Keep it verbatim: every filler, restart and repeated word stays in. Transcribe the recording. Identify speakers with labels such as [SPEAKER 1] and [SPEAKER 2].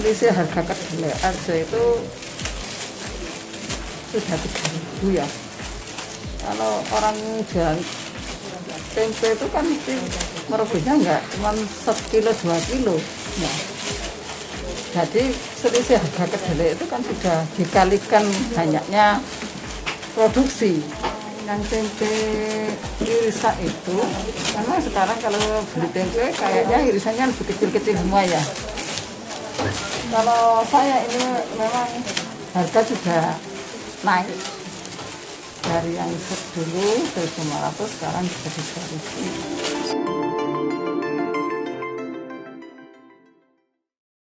[SPEAKER 1] selisih harga kedelai aja itu sudah tiga ribu ya. Kalau orang jual tempe itu kan meruginya enggak cuma satu kilo dua kilo ya. Jadi selisih harga kedelai itu kan sudah dikalikan banyaknya produksi. Yang tempe irisan itu memang sekarang kalau beli tempe kayaknya irisannya lebih kecil-kecil semua ya. Kalau saya ini memang harga sudah naik dari yang dulu seribu lima ratus sekarang sudah tiga ribu.